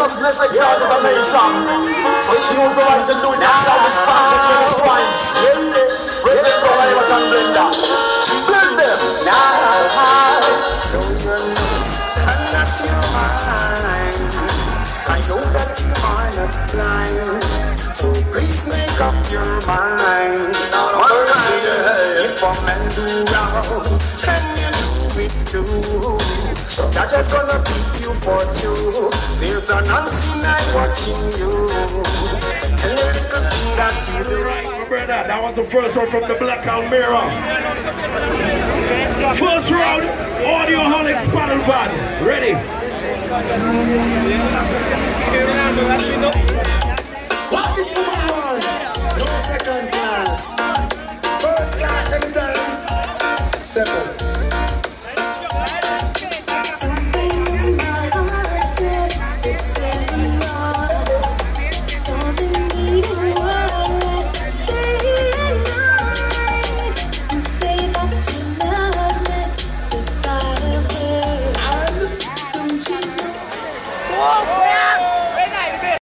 righteousness exalted a nation. So she knows the right to do it and shall respond to the stripes. Present the Livat and Blender. Blend them. Now, know your nose and not your mind. I know that you are not blind, so please make up your mind. One time, if a man do wrong, then you do it too. So that just gonna beat you for two. There's an unseen eye watching you, and the little thing that you do. Right, brother, that was the first one from the Black Almira. First round, Audioholics Battle Van. Ready? What this woman want? No second class. First class every time. Step up.